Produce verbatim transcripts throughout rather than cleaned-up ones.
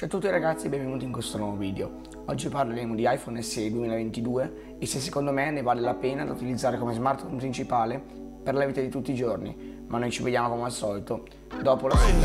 Ciao a tutti ragazzi e benvenuti in questo nuovo video. Oggi parleremo di iPhone S E duemilaventidue e se secondo me ne vale la pena da utilizzare come smartphone principale per la vita di tutti i giorni. Ma noi ci vediamo come al solito dopo la sigla.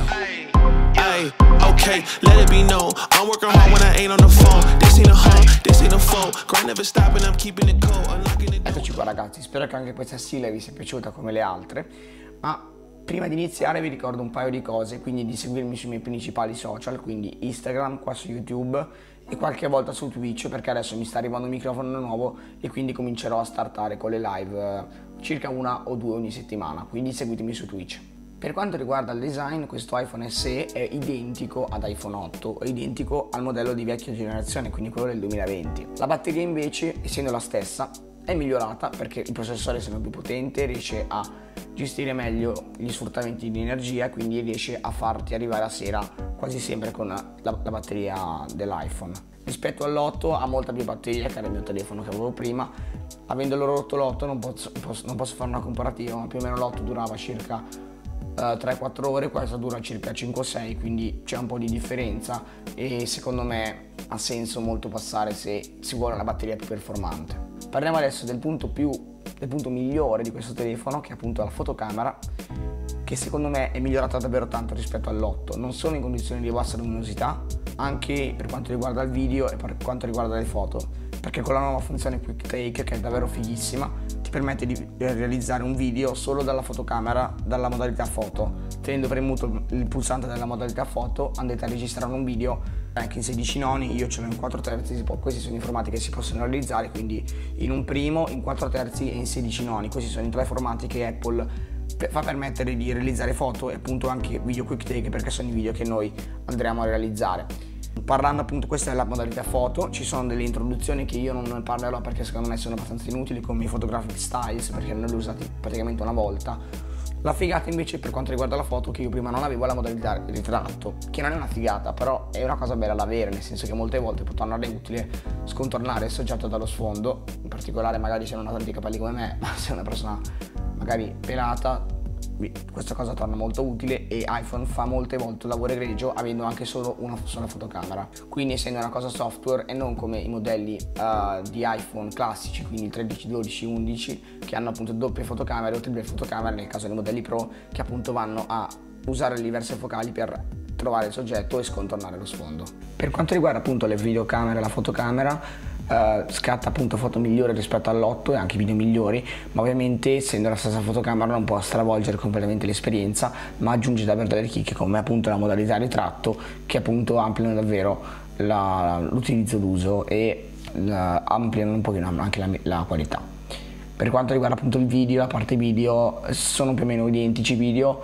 Eccoci qua ragazzi, spero che anche questa sigla vi sia piaciuta come le altre, ma prima di iniziare vi ricordo un paio di cose, quindi di seguirmi sui miei principali social, quindi Instagram, qua su YouTube e qualche volta su Twitch, perché adesso mi sta arrivando un microfono nuovo e quindi comincerò a startare con le live eh, circa una o due ogni settimana, quindi seguitemi su Twitch. Per quanto riguarda il design, questo iPhone S E è identico ad iPhone otto, è identico al modello di vecchia generazione, quindi quello del duemilaventi. La batteria invece, essendo la stessa, è migliorata perché il processore essendo più potente riesce a gestire meglio gli sfruttamenti di energia, quindi riesce a farti arrivare a sera quasi sempre con la, la batteria dell'iPhone. Rispetto all'otto ha molta più batteria, che era il mio telefono che avevo prima. Avendolo rotto l'otto non posso, posso, non posso fare una comparativa, ma più o meno l'otto durava circa uh, tre quattro ore, questo dura circa cinque sei, quindi c'è un po' di differenza e secondo me ha senso molto passare se si vuole una batteria più performante. Parliamo adesso del punto più del punto migliore di questo telefono, che è appunto la fotocamera, che secondo me è migliorata davvero tanto rispetto all'otto, non solo in condizioni di bassa luminosità, anche per quanto riguarda il video e per quanto riguarda le foto, perché con la nuova funzione Quick Take, che è davvero fighissima, ti permette di realizzare un video solo dalla fotocamera, dalla modalità foto. Tenendo premuto il pulsante della modalità foto andate a registrare un video anche in sedici noni, io ce l'ho in quattro terzi, questi sono i formati che si possono realizzare, quindi in un primo, in quattro terzi e in sedici noni, questi sono i tre formati che Apple fa permettere di realizzare foto e appunto anche video Quick Take, perché sono i video che noi andremo a realizzare. Parlando appunto, questa è la modalità foto, ci sono delle introduzioni che io non ne parlerò perché secondo me sono abbastanza inutili, come i photographic styles, perché non li ho usati praticamente una volta. La figata invece per quanto riguarda la foto, che io prima non avevo la modalità ritratto, che non è una figata, però è una cosa bella da avere, nel senso che molte volte può tornare utile scontornare il soggetto dallo sfondo, in particolare magari se non ha tanti capelli come me, ma se è una persona magari pelata, questa cosa torna molto utile e iPhone fa molte volte un lavoro egregio avendo anche solo una sola fotocamera, quindi essendo una cosa software e non come i modelli uh, di iPhone classici, quindi il tredici, dodici, undici, che hanno appunto doppie fotocamere o triple fotocamere nel caso dei modelli Pro, che appunto vanno a usare le diverse focali per trovare il soggetto e scontornare lo sfondo. Per quanto riguarda appunto le videocamere e la fotocamera, Uh, scatta appunto foto migliori rispetto all'otto e anche video migliori, ma ovviamente essendo la stessa fotocamera non può stravolgere completamente l'esperienza, ma aggiunge davvero delle chicche come appunto la modalità ritratto, che appunto ampliano davvero l'utilizzo d'uso e la, ampliano un pochino anche la, la qualità. Per quanto riguarda appunto il video, la parte video sono più o meno identici i video,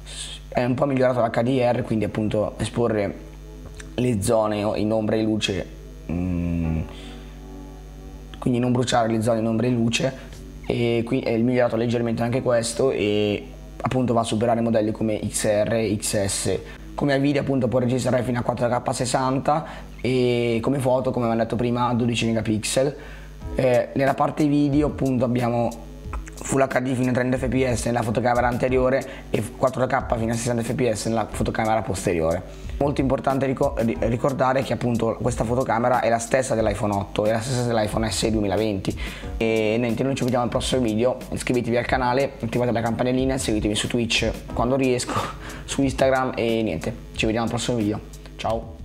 è un po' migliorato l'H D R, quindi appunto esporre le zone in ombra e luce, mm, quindi non bruciare le zone in ombra e luce, e qui è migliorato leggermente anche questo e appunto va a superare modelli come X R e X S. Come video appunto può registrare fino a quattro K sessanta e come foto, come abbiamo detto prima, dodici megapixel. Eh, nella parte video appunto abbiamo Full H D fino a trenta F P S nella fotocamera anteriore e quattro K fino a sessanta F P S nella fotocamera posteriore. Molto importante ricordare che appunto questa fotocamera è la stessa dell'iPhone otto, è la stessa dell'iPhone S E duemilaventi. E niente, noi ci vediamo al prossimo video, iscrivetevi al canale, attivate la campanellina e seguitemi su Twitch quando riesco, su Instagram e niente, ci vediamo al prossimo video, ciao!